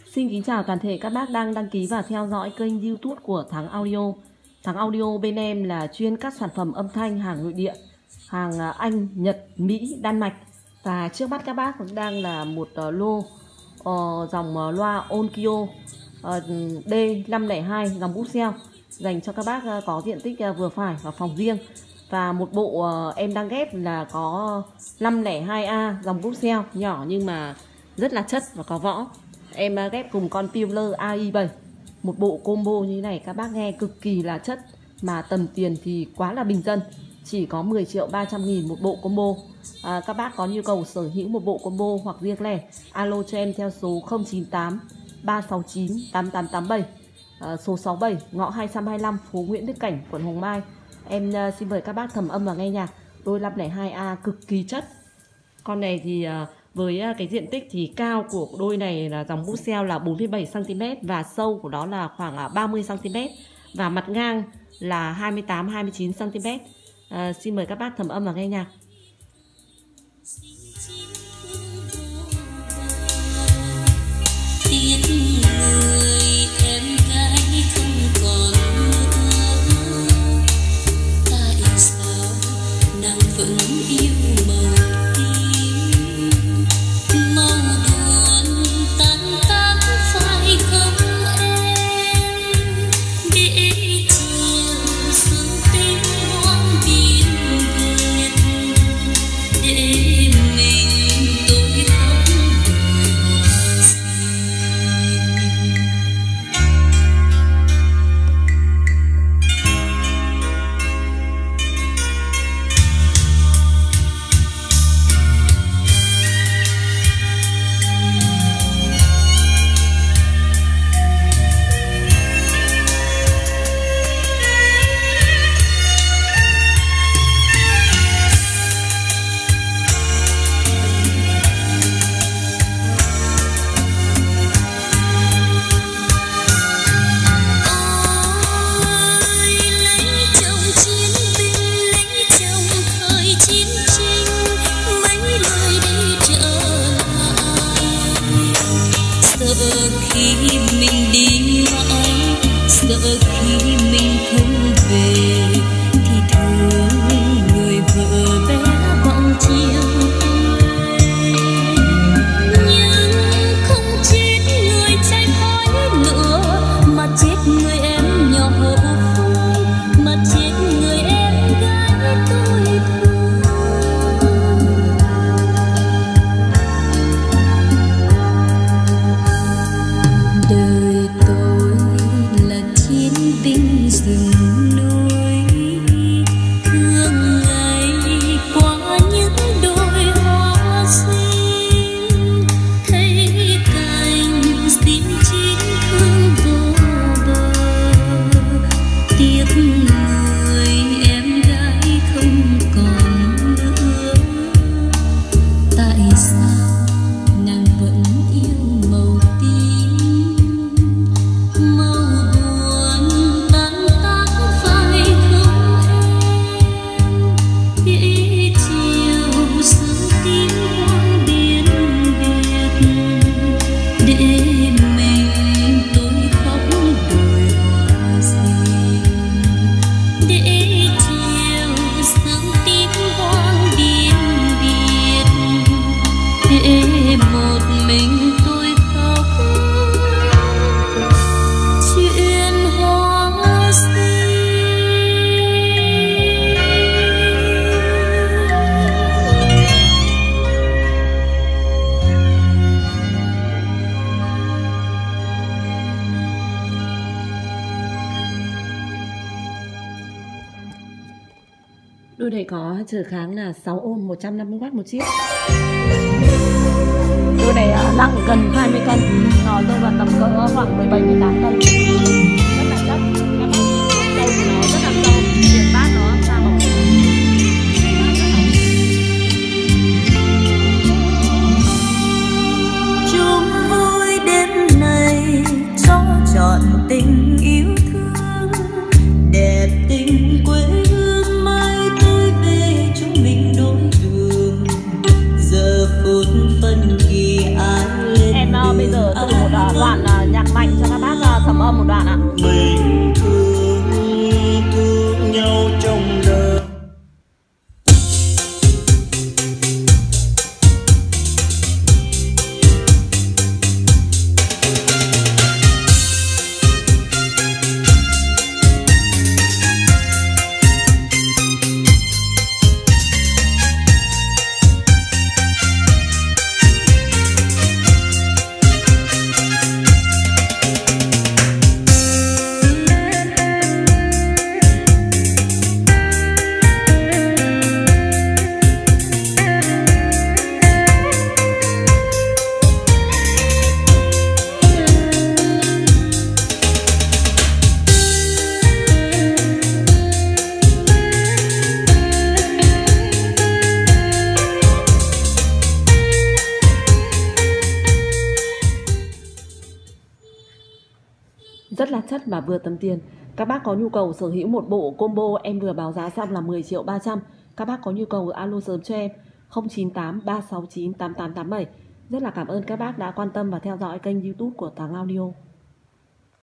Xin kính chào toàn thể các bác đang đăng ký và theo dõi kênh YouTube của Thắng Audio. Thắng Audio bên em là chuyên các sản phẩm âm thanh hàng nội địa, hàng Anh, Nhật, Mỹ, Đan Mạch. Và trước mắt các bác cũng đang là một lô dòng loa Onkyo D502 dòng Buxell dành cho các bác có diện tích vừa phải và phòng riêng. Và một bộ em đang ghép là có 502A dòng Buxell nhỏ nhưng mà rất là chất và có võ. Em ghép cùng con Peeler AI7. Một bộ combo như thế này các bác nghe cực kỳ là chất, mà tầm tiền thì quá là bình dân, chỉ có 10.300.000 một bộ combo. Các bác có nhu cầu sở hữu một bộ combo hoặc riêng lẻ, alo cho em theo số 098 369 8887, số 67 ngõ 225 phố Nguyễn Đức Cảnh, quận Hoàng Mai. Em xin mời các bác thẩm âm và nghe nhạc. Đôi 502A cực kỳ chất. Con này thì với cái diện tích thì cao của đôi này là dòng Buxell là 47cm và sâu của nó là khoảng 30cm và mặt ngang là 28-29cm. Xin mời các bác thẩm âm và nghe nhạc. Khi mình đi mãi, sợ khi mình không về thì thương người vợ bé quặng chiều quê. Nhưng không chết người trai khói lửa, mà chết người em nhỏ hậu phôi, mà chết người em gái tôi thương. Đời tôi là chiến binh rừng núi, thương ngày qua những đôi hoa xinh, thấy cành xin chín hương vô bờ, tiếc người em gái không còn nữa. Tại sao nàng vẫn yêu màu tím, màu buồn tan tác phải không em? Biết chiều sương tím hoang biên biệt, để mình tôi khóc đồi hoa rơi. Để chiều sương tím hoang biên biệt, để một mình tôi khóc chuyện hoa xinh. Đôi này có trở kháng là 6 ohm 150W một chiếc. Đôi này nặng gần 20 cân, nó rơi vào tầm cỡ khoảng 17-18 cân. Rất là chất, các bác sâu của nó rất là sâu, tiền bát nó ra bóng. Chung vui đêm này cho trọn tình yêu thương, đẹp tình quê hương mai tôi về chúng mình đôi đường. Giờ phút phân kỳ ai lên Em bây giờ từ một đoạn rất là chất mà vừa tầm tiền. Các bác có nhu cầu sở hữu một bộ combo em vừa báo giá xong là 10.300.000. Các bác có nhu cầu alo sớm cho em 098 369 8887. Rất là cảm ơn các bác đã quan tâm và theo dõi kênh YouTube của Tàng Audio.